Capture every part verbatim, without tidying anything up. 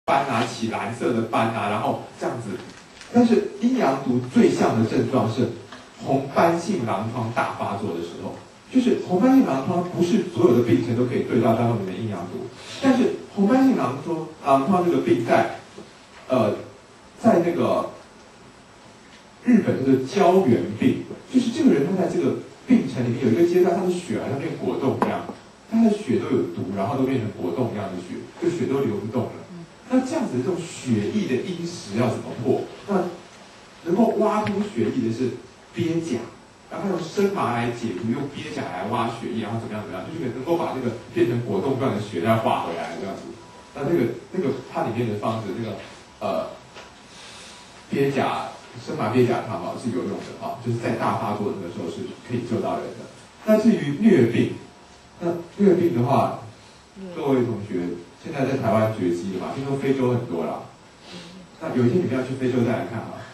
斑啊，起蓝色的斑啊，然后这样子。但是阴阳毒最像的症状是红斑性狼疮大发作的时候，就是红斑性狼疮不是所有的病程都可以对到当中的阴阳毒，但是红斑性狼疮狼疮这个病在呃在那个日本叫做胶原病，就是这个人他在这个病程里面有一个阶段，他的血好像变果冻一样，他的血都有毒，然后都变成果冻一样的血，就血都流不动了。那这样子的这种血液的因石要怎么破？那能够挖出血液的是鳖甲，然后用生麻来解毒，用鳖甲来挖血液，然后怎么样怎么样，就是能够把这个变成果冻状的血再化回来这样子。那那个那个它里面的方子，那个呃鳖甲生麻鳖甲汤啊是有用的啊，就是在大发作的那个时候是可以救到人的。那至于疟病，那疟病的话，各位同学。现在在台湾绝迹了嘛？听说非洲很多啦。那有一天你们要去非洲再来看啊。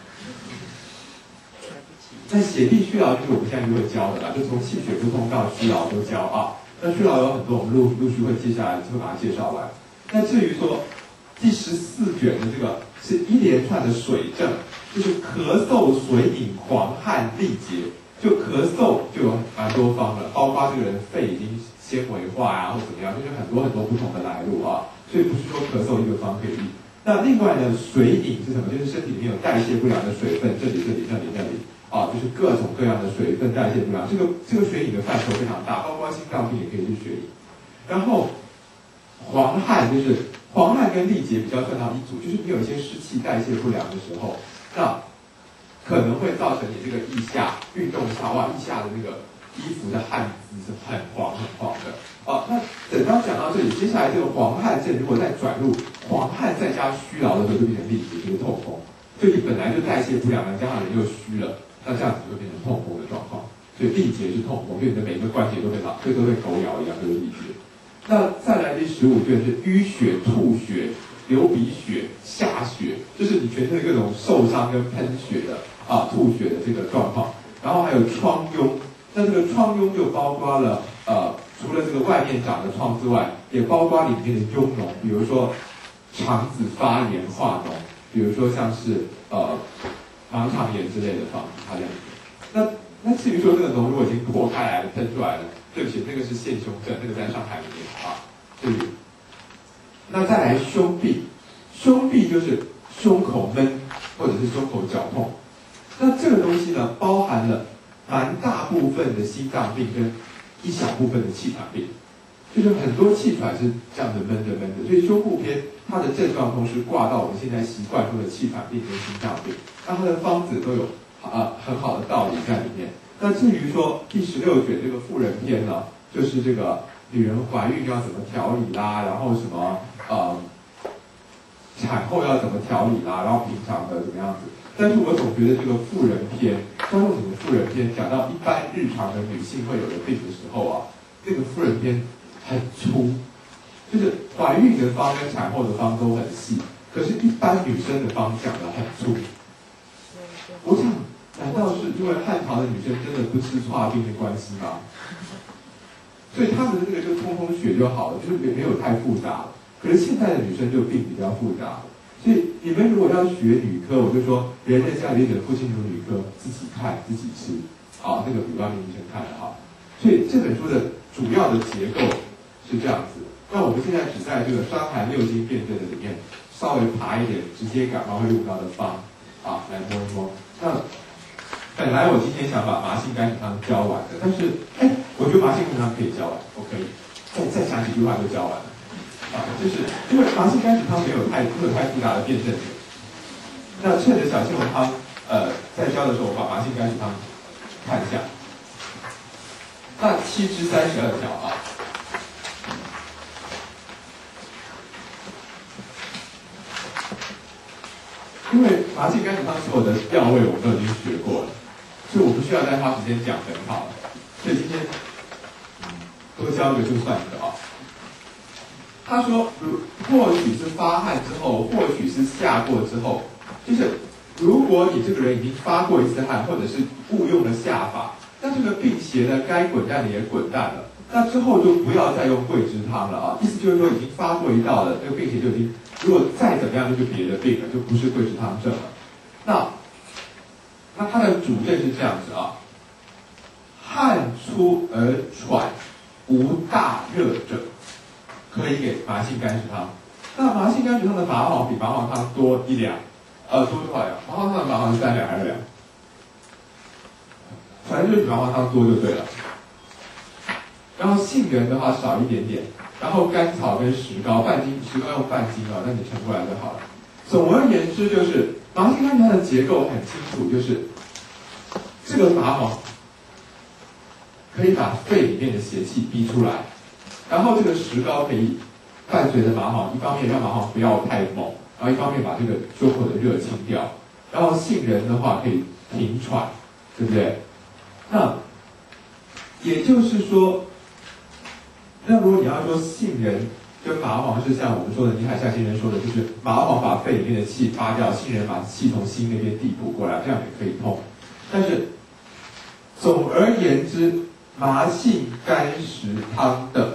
那血地虚劳就是我们现在就会教的啦，就从气血不通到虚劳都教啊。那虚劳有很多，我们陆陆续会接下来就会把它介绍完。那至于说第十四卷的这个是一连串的水症，就是咳嗽、水饮、狂汗、痢结。就咳嗽就有蛮多方的，包括这个人肺已经纤维化啊，或怎么样，就是很多很多不同的来路啊，所以不是说咳嗽一个方可以医。那另外呢，水饮是什么？就是身体里面有代谢不良的水分，这里这里这里这里啊，就是各种各样的水分代谢不良。这个这个水饮的范畴非常大，包括心脏病也可以是水饮。然后黄汗就是黄汗跟痢结比较算到一组，就是你有一些湿气代谢不良的时候，那可能会造成你这个腋下运动差，哇，腋下的那个衣服的汗渍是很黄很黄的。哦，那等到讲到这里，接下来这个黄汗症如果再转入黄汗再加虚劳的时候，就变成痢结，就是痛风。所以你本来就代谢不良，加上人又虚了，那这样子就变成痛风的状况。所以痢结是痛风，所以你的每一个关节都被老，这都被狗咬一样，就是痢结。那再来第十五卷是淤血、吐血、流鼻血、下血，就是你全身的各种受伤跟喷血的。啊，吐血的这个状况，然后还有疮痈，那这个疮痈就包括了呃，除了这个外面长的疮之外，也包括里面的痈脓，比如说肠子发炎化脓，比如说像是呃盲肠炎之类的方它这样子。那那至于说这个脓如果已经破开来了、喷出来了，对不起，那个是腺胸症，那个在上海里面啊。至于那再来胸痹，胸痹就是胸口闷或者是胸口绞痛。那这个东西呢，包含了蛮大部分的心脏病跟一小部分的气喘病，就是很多气喘是这样子闷着闷着，所以胸部篇它的症状同时挂到我们现在习惯说的气喘病跟心脏病，那它的方子都有啊很好的道理在里面。那至于说第十六卷这个妇人篇呢，就是这个女人怀孕要怎么调理啦，然后什么呃产后要怎么调理啦，然后平常的怎么样子。但是我总觉得这个妇人篇，专用什么妇人篇，讲到一般日常的女性会有的病的时候啊，这个妇人篇很粗，就是怀孕的方跟产后的方都很细，可是一般女生的方讲的很粗。我想，难道是因为汉朝的女生真的不吃剉病的关系吗？所以她们的这个就通通血就好了，就是没没有太复杂了。可是现在的女生就病比较复杂。所以你们如果要学女科，我就说人在家里忍不清楚女科，自己看自己吃，啊，这个比外面医生看的好。所以这本书的主要的结构是这样子。那我们现在只在这个伤寒六经辨证的里面稍微爬一点，直接感冒会用到的方，啊，来摸一摸。那本来我今天想把麻杏甘菊汤教完的，但是哎，我觉得麻杏甘菊汤可以教完，我可以再再讲几句话就教完了。啊，就是因为麻杏甘菊汤没有太没有太复杂的辩证点，那趁着小青龙汤呃在教的时候，我把麻杏甘菊汤看一下。那七支三十二条啊，因为麻杏甘菊汤所有的药味我们都已经学过了，所以我不需要再花时间讲很好了，所以今天多教一个就算一个啊。他说，或许是发汗之后，或许是下过之后，就是如果你这个人已经发过一次汗，或者是误用了下法，那这个病邪呢，该滚蛋的也滚蛋了，那之后就不要再用桂枝汤了啊。意思就是说，已经发过一道了，这个病邪就已经如果再怎么样，就是别的病了，就不是贵池汤症了。那那它的主症是这样子啊，汗出而喘，无大热者，可以给麻杏甘石汤。那麻杏甘石汤的麻黄比麻黄汤多一两，呃，多多少两？麻黄汤的麻黄是三两还是两？反正就是比麻黄汤多就对了。然后杏仁的话少一点点，然后甘草跟石膏，半斤石膏用半斤啊，那你盛过来就好了。总而言之，就是麻杏甘石它的结构很清楚，就是这个麻黄可以把肺里面的邪气逼出来，然后这个石膏可以伴随着麻黄，一方面让麻黄不要太猛，然后一方面把这个胸口的热清掉，然后杏仁的话可以平喘，对不对？那也就是说，那如果你要说杏仁跟麻黄是像我们说的倪海厦先生说的，就是麻黄把肺里面的气发掉，杏仁把气从心那边递补过来，这样也可以通。但是总而言之，麻杏甘石汤的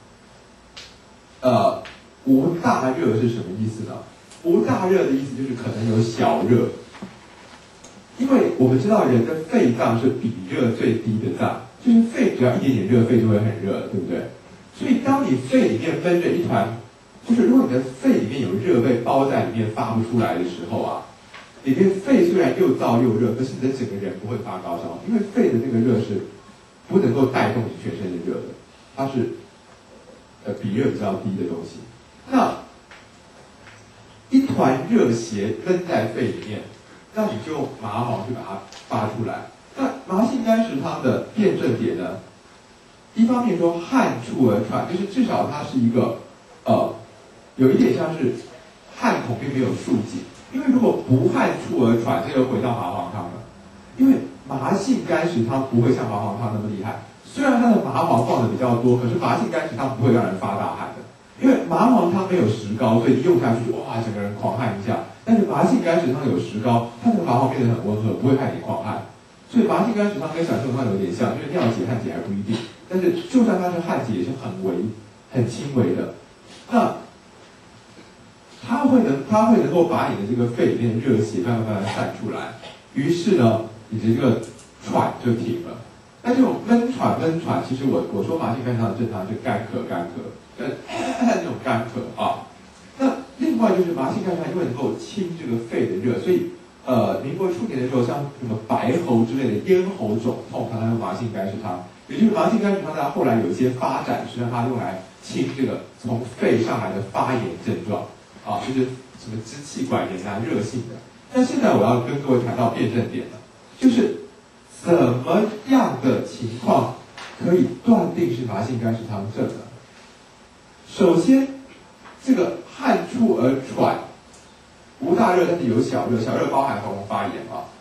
呃无大热是什么意思呢？无大热的意思就是可能有小热，因为我们知道人的肺脏是比热最低的脏，就是肺只要一点点热，肺就会很热，对不对？所以当你肺里面闷着一团，就是如果你的肺里面有热被包在里面发不出来的时候啊，里面肺虽然又燥又热，可是你的整个人不会发高烧，因为肺的那个热是不能够带动你全身的热的，它是呃比热比较低的东西。那一团热邪闷在肺里面，那你就用麻黄去把它发出来。那麻杏甘石汤的辩证点呢？一方面说汗出而喘，就是至少它是一个呃，有一点像是汗孔并没有束紧。因为如果不汗出而喘，这就回到麻黄汤了。因为麻杏甘石汤不会像麻黄汤那么厉害，虽然它的麻黄放的比较多，可是麻杏甘石汤不会让人发大汗的。因为麻黄汤没有石膏，所以一用下去哇，整个人狂汗一下。但是麻杏甘石汤有石膏，它的麻黄变得很温和，不会害你狂汗。所以麻杏甘石汤跟小宋汤有点像，就是尿解汗解还不一定，但是就算它是汗解，也是很微、很轻微的。那它会能，它会能够把你的这个肺里面的热邪慢慢慢慢散出来，于是呢，你的这个喘就停了。那这种闷喘闷喘，其实我我说麻杏甘石汤的正常是干咳干咳，呃那种干咳啊。那另外就是麻杏甘石汤因为能够清这个肺的热，所以呃民国初年的时候，像什么白喉之类的咽喉肿痛，常常用麻杏甘石汤。也就是麻杏甘石汤，它后来有一些发展是让它用来清这个从肺上来的发炎症状啊，就是什么支气管炎啊、热性的。但现在我要跟各位谈到辩证点了，就是怎么样的情况可以断定是麻杏甘石汤症呢？首先，这个汗出而喘，无大热，但是有小热，小热包含喉咙发炎啊。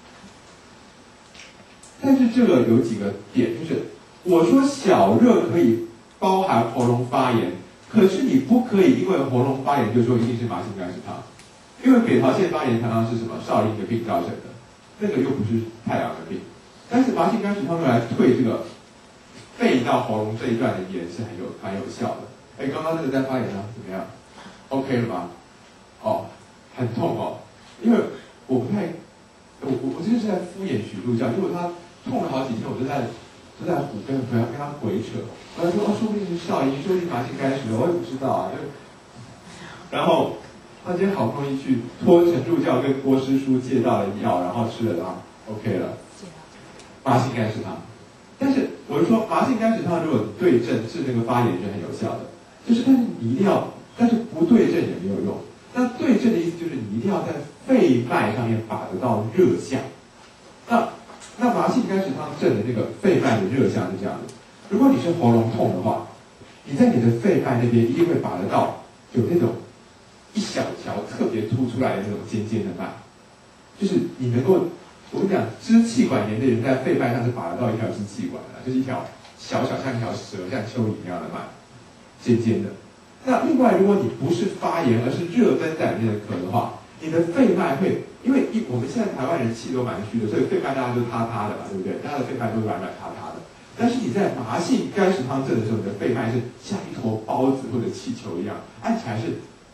但是这个有几个点，就是我说小热可以包含喉咙发炎，可是你不可以因为喉咙发炎就说一定是麻杏甘石汤，因为扁桃腺发炎常常是什么少阴的病造成的，那个又不是太阳的病。但是麻杏甘石汤用来退这个肺到喉咙这一段的炎是很有蛮有效的。哎，刚刚那个在发炎呢，怎么样 ？OK 了吗？哦，很痛哦，因为我不太，我我我真的是在敷衍许路教，结果他痛了好几天，我就在就在胡跟不要跟他鬼扯，我他说哦，说不定是少阴，说不定麻杏甘石，我也不知道啊，就然后他今天好不容易去托陈助教跟郭师叔借到了药，然后吃了，然后 OK 了。麻杏甘石汤，但是我是说麻杏甘石汤如果对症治那个发炎是很有效的，就是但是你一定要，但是不对症也没有用。那对症的意思就是你一定要在肺脉上面把得到热象。那那麻杏甘石汤症的那个肺脉的热象是这样的：如果你是喉咙痛的话，你在你的肺脉那边一定会把得到有那种一小条特别凸出来的那种尖尖的脉，就是你能够。我跟你讲，支气管炎的人在肺脉上是把得到一条支气管的，就是一条小小像一条蛇、像蚯蚓一样的脉，尖尖的。那另外，如果你不是发炎，而是热闷在里面的咳的话，你的肺脉会，因为一我们现在台湾人气都蛮虚的，所以肺脉大家都塌塌的嘛，对不对？大家的肺脉都软软塌塌的。但是你在麻杏甘石汤症的时候，你的肺脉是像一坨包子或者气球一样，按起来是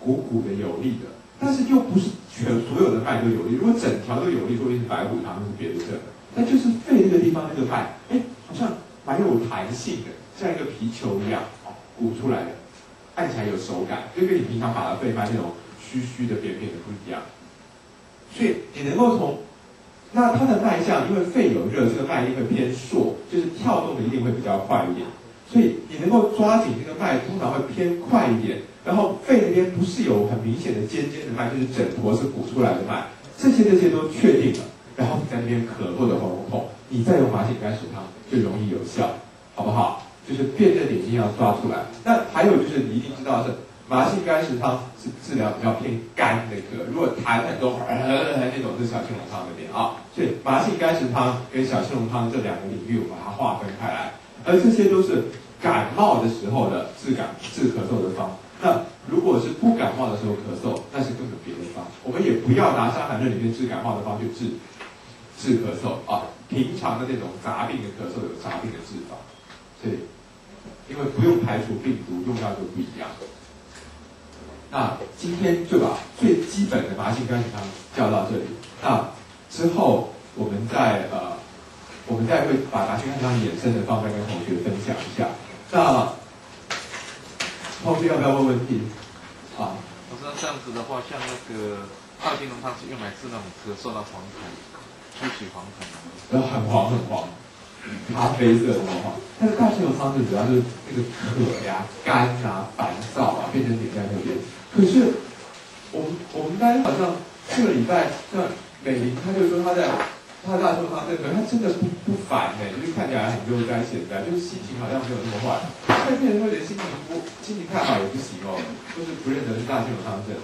鼓鼓的有力的，但是又不是全所有的脉都有力。如果整条都有力，说不定是白虎汤，那是别的症。但就是肺这个地方那个脉，哎，好像蛮有弹性的，像一个皮球一样，鼓出来的，按起来有手感，就跟你平常把的肺脉那种虚虚的、扁扁的不一样。所以你能够从那它的脉象，因为肺有热，这个脉一定会偏硕，就是跳动的一定会比较快一点。所以你能够抓紧这个脉，通常会偏快一点。然后肺那边不是有很明显的尖尖的脉，就是整坨是鼓出来的脉，这些这些都确定了。然后你在那边咳或者喉咙痛，你再用麻杏甘石汤就容易有效，好不好？就是辨认点一定要抓出来。那还有就是你一定知道是麻杏甘石汤是治疗比较偏干的咳，如果痰很多呃那种是小青龙汤那边啊。所以麻杏甘石汤跟小青龙汤这两个领域，我把它划分开来。而这些都是感冒的时候的治感治咳嗽的方。那如果是不感冒的时候咳嗽，那是根本别的方。我们也不要拿《伤寒论》里面治感冒的方去治治咳嗽啊。平常的那种杂病的咳嗽有杂病的治法，所以因为不用排除病毒，用药就不一样。那今天就把最基本的麻杏甘石汤教到这里。那之后我们再呃，我们再会把麻杏甘石汤衍生的方法跟同学分享一下。那同学要不要问问题？啊， 老师，那这样子的话，像那个大青龙汤是用来治那种咳嗽的黄痰，出血黄痰， 然后很黄很黄，咖啡色的黄。但是大青龙汤是主要是那个渴呀、干啊、烦躁啊，变成点在那边。可是我们我们班好像这个礼拜，像美玲，她就说她在她大青龙汤这个，她真的不不烦哎、欸，就是看起来很悠哉闲哉，就是心情好像没有那么坏。但变成会觉得心情不心情太好也不行哦，就是不认得是大青龙汤症。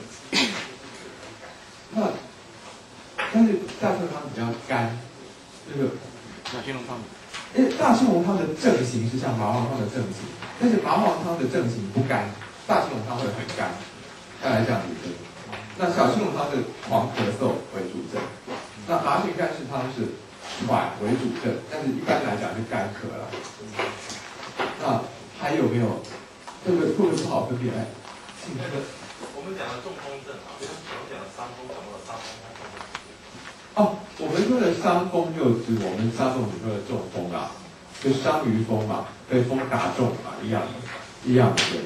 那但是大青龙汤比较干，这个小青龙汤， 因为大青龙汤的症型是像麻黄汤的症型，但是麻黄汤的症型不干，大青龙汤会很干，大概这样子分。那小青龙汤是黄咳嗽为主症，那麻杏甘石汤是喘为主症，但是一般来讲是干咳了。那还有没有这个会不会不好分辨？哎，请那个我们讲的中风症啊，就是我们讲的伤风感冒的伤风。 哦，我们说的伤风就指我们伤风里说的中风啦，就伤于风嘛，被风打中嘛，一样的，一样的对的。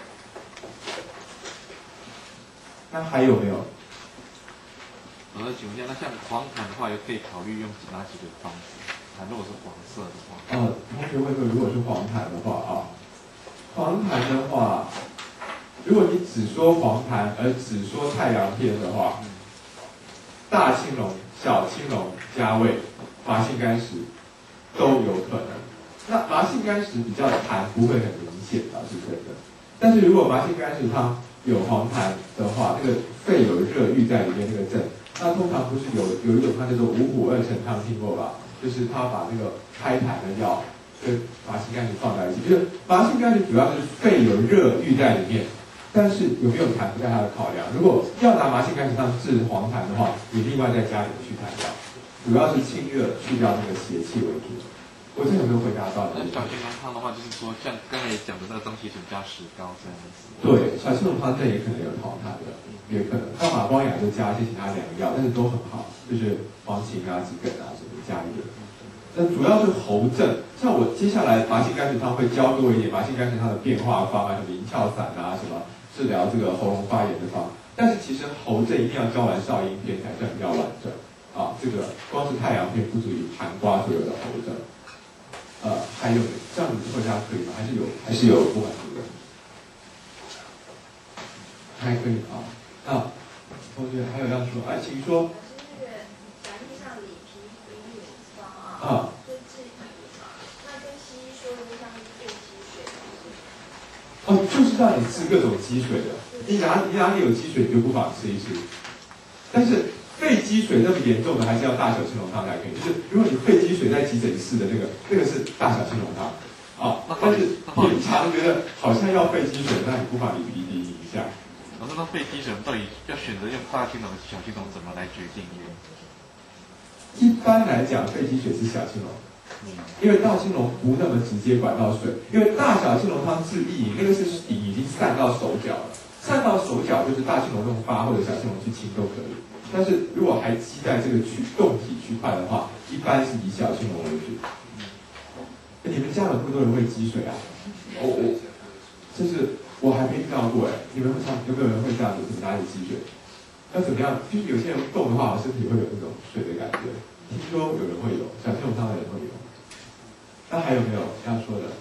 那还有没有？ 我再请问一下，那像黄痰的话，也可以考虑用哪几个方子？痰如果是黄色的话， 哦，同学问说，如果是黄痰的话啊，黄痰的话，如果你只说黄痰而只说太阳篇的话，嗯、大青龙、小青龙、加味、麻杏甘石都有可能。那麻杏甘石比较痰不会很明显啊，是真的。但是如果麻杏甘石汤有黄痰的话，那个肺有热郁在里面那个症，那通常不是有有一种汤叫做五虎二陈汤，听过吧？就是他把那个开痰的药跟麻杏甘石放在一起，就是麻杏甘石主要是肺有热郁在里面，但是有没有痰不在他的考量。如果要拿麻杏甘石汤治黄痰的话，你另外再加点去痰药，主要是清热去掉那个邪气为主。我这有没有回答到？ 那小青龙汤的话，就是说像刚才讲的那个张铁水加石膏这样子。 对，小青龙汤这也可能有黄痰的，也可能。那马光雅就加一些其他两个药，但是都很好，就是黄芩啊、桔梗啊什么加一点。那主要是喉症，像我接下来麻杏甘石汤会教各位一点麻杏甘石汤的变化方啊，什么银翘散啊，什么治疗这个喉咙发炎的方。但是其实喉症一定要教完少阴篇才算比较完整啊，这个光是太阳篇不足以涵刮所有的喉症。呃，还有这样子回答可以吗？还是有，还是有不满足的？还可以啊。那同学还有要说，哎，请说。 是那个讲义上里皮皮饮方啊， 啊， 就治腋嘛，那跟西医说的像是肺积水。 哦，就是让你治各种积水的，你哪你哪里有积水，你就不妨吃一吃。但是肺积水那么严重的，还是要大小青龙汤才可以。就是如果你肺积水在急诊室的那个，那个是大小青龙汤啊。但是平常觉得好像要肺积水，那你不妨你鼻涕一下。 老师，那肺积水到底要选择用大青龙还是小青龙，怎么来决定呢？ 一般来讲，肺积水是小青龙，因为大青龙不那么直接管到水。因为大小青龙汤治意淫，那个是淫已经散到手脚了， 散到手脚就是大青龙用发或者小青龙去清都可以。但是如果还积在这个区动体区块的话，一般是以小青龙为主。你们家有那么多人会积水啊？我我，就是我还没遇到过哎。你们常有没有人会这样子哪里积水？要怎么样？就是有些人动的话，身体会有那种水的感觉。听说有人会有，小青龙汤的人会有。那还有没有要说的？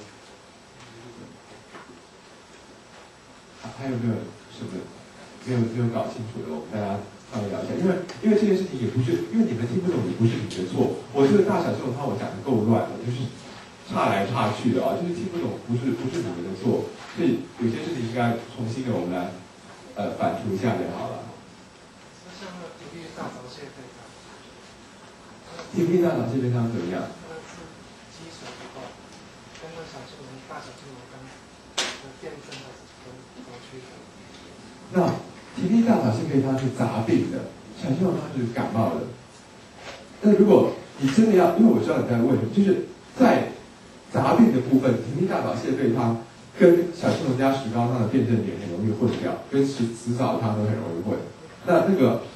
还有没有什么没有没有搞清楚的？我们大家稍微聊一下，因为因为这件事情也不是，因为你们听不懂，也不是你的错。我这个大小青龙汤我讲的够乱了，就是岔来岔去的啊，就是听不懂，不是不是你们的错。所以有些事情应该重新的我们来呃反刍一下就好了。 像那个体力大闸蟹配汤， 体力大闸蟹配汤怎么样？ 那个是积水不够，跟那小青龙大小青龙跟的淀粉还是有有区别。 那体力大闸蟹配汤是杂病的，小青龙汤是感冒的。那如果你真的要，因为我知道你在问，就是在杂病的部分，体力大闸蟹配汤跟小青龙加石膏汤的辩证点很容易混掉，跟石紫藻汤都很容易混。那那个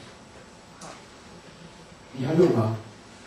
你要用吗？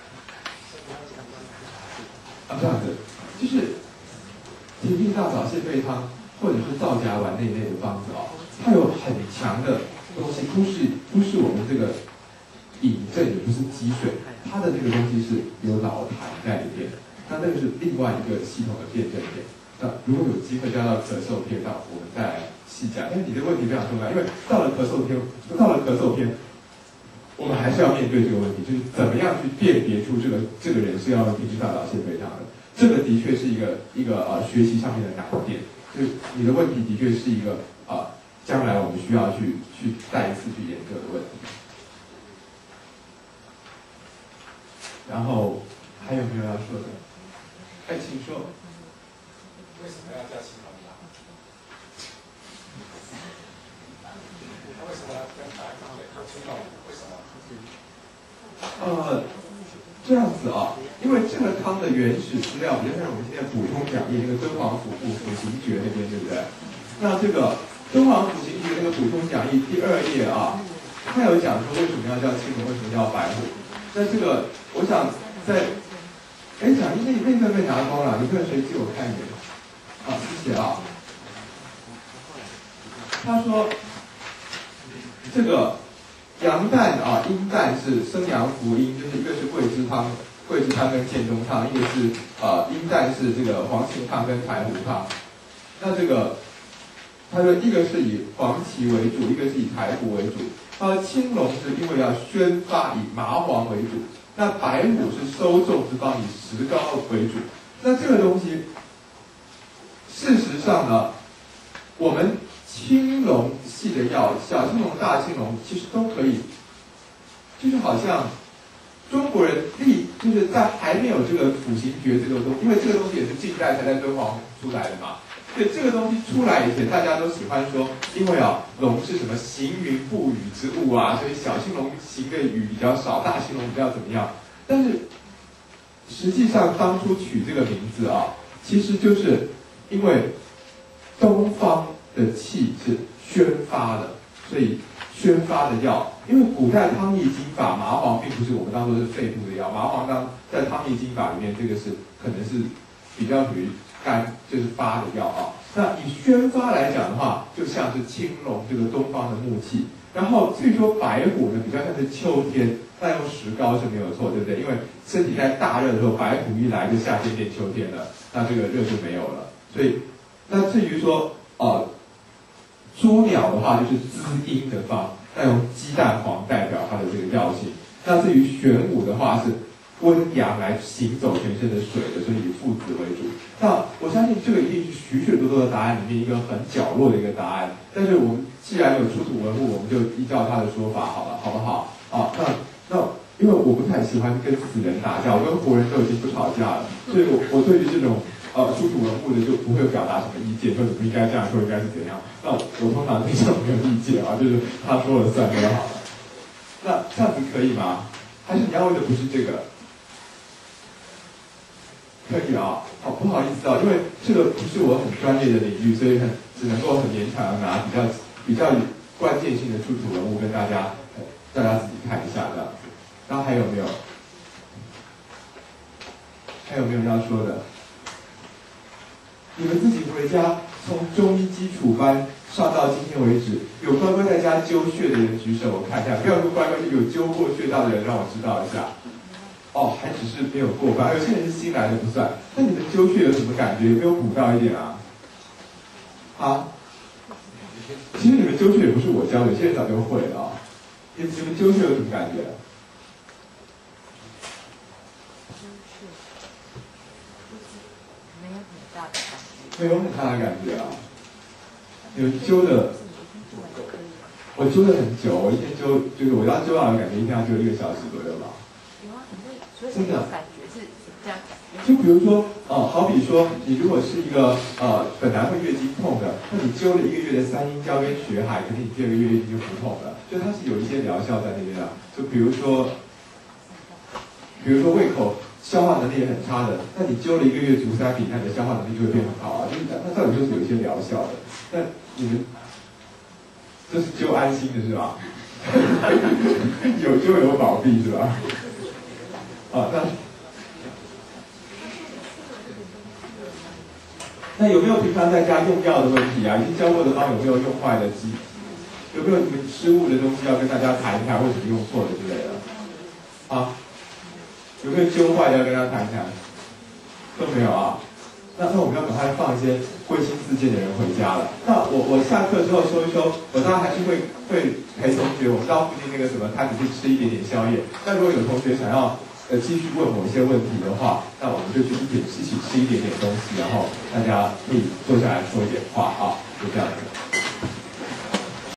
啊，这样子，就是体力大闸蟹配汤或者是皂荚丸那一类的方子哦，它有很强的东西，不是不是我们这个饮症，也不是积水，它的这个东西是有老痰在里面。那那个是另外一个系统的辩证点。那如果有机会加到咳嗽篇，那我们再来细讲。但是你的问题非常重要，因为到了咳嗽篇，到了咳嗽篇，我们还是要面对这个问题，就是怎么样去辨别出这个这个人是要用体力大闸蟹配汤的。这个的确是一个一个呃学习上面的难点，就是你的问题的确是一个呃将来我们需要去去再一次去研究的问题。然后还有没有要说的？哎，请说。 为什么要叫青龙汤？他为什么要跟白汤对叫青龙？为什么？ 呃，这样子啊，因为这个汤的原始资料比较像我们现在普通讲义那个敦煌府部府刑诀那边，对不对？那这个敦煌府刑诀那个普通讲义第二页啊，它有讲说为什么要叫青龙，为什么叫白虎。那这个我想在，哎，讲义那那份被拿光了，你看谁借我看一眼？啊，谢谢啊。他说这个阳旦啊，阴旦是生阳伏阴，就是一个是桂枝汤，桂枝汤跟建中汤，一个是呃阴旦是这个黄芩汤跟柴胡汤。那这个他说一个是以黄芪为主，一个是以柴胡为主。他说青龙是因为要宣发，以麻黄为主。那白虎是收众之方，以石膏为主。那这个东西，事实上呢，我们青龙系的药，小青龙、大青龙其实都可以，就是好像中国人立就是在还没有这个五行诀这个东西，因为这个东西也是近代才在敦煌出来的嘛。所以这个东西出来以前，大家都喜欢说，因为啊，龙是什么行云布雨之物啊，所以小青龙行的雨比较少，大青龙比较怎么样？但是实际上当初取这个名字啊，其实就是因为东方的气是宣发的，所以宣发的药，因为古代汤液经法，麻黄并不是我们当做是肺部的药，麻黄当在汤液经法里面，这个是可能是比较属于肝就是发的药啊。那以宣发来讲的话，就像是青龙这个东方的木气，然后至于说白虎呢，比较像是秋天，那用石膏是没有错，对不对？因为身体在大热的时候，白虎一来就夏天变秋天了，那这个热就没有了。所以，那至于说呃，猪鸟的话就是滋阴的方，那用鸡蛋黄代表它的这个药性。那至于玄武的话是温阳来行走全身的水的，所以以父子为主。那我相信这个一定是许许多多的答案里面一个很角落的一个答案。但是我们既然有出土文物，我们就依照他的说法好了，好不好？啊，那那因为我不太喜欢跟死人打架，我跟活人都已经不吵架了，所以我我对于这种呃出土文物的就不会表达什么意见，说你不应该这样说，应该是怎样。那我通常对这种没有意见啊，就是他说了算就好了。那这样子可以吗？还是你要问的不是这个？可以啊，好，不好意思啊，因为这个不是我很专业的领域，所以很只能够很勉强的拿比较比较关键性的出土文物跟大家大家自己看一下这样子。然后还有没有？还有没有要说的？你们自己回家从中医基础班上到今天为止，有乖乖在家灸穴的人举手，我看一下。不要说乖乖，有灸过穴道的人让我知道一下。哦，还只是没有过关，有些人是新来的不算。那你们灸穴有什么感觉？有没有补到一点啊？啊？其实你们灸穴也不是我教的，有些人早就会了啊。你你们灸穴有什么感觉？没有很大的感觉啊。有灸的，我灸的很久，我一天灸就是我要灸好的感觉，一天要灸一个小时左右吧。真的感觉是这样。就比如说，呃，好比说，你如果是一个呃本来会月经痛的，那你灸了一个月的三阴交跟血海，肯定你第二个月月经就不痛了。就它是有一些疗效在那边的。就比如说，比如说胃口消化能力也很差的，那你灸了一个月足三比，那你的消化能力就会变很好啊。就是那到底就是有一些疗效的。那你们这是灸安心的是吧？有灸有保庇是吧？啊，那那有没有平常在家用药的问题啊？已经教过的方有没有用坏的机？有没有你们失误的东西要跟大家谈一谈，为什么用错了之类的？啊？有没有灸坏的要跟大家谈一谈？都没有啊？那那我们要赶快放一些归心似箭的人回家了。那我我下课之后收一收，我当然还是会会陪同学，我们到附近那个什么摊子去吃一点点宵夜。那如果有同学想要呃继续问某一些问题的话，那我们就去一起一起吃一点点东西，然后大家可以坐下来说一点话啊，就这样子。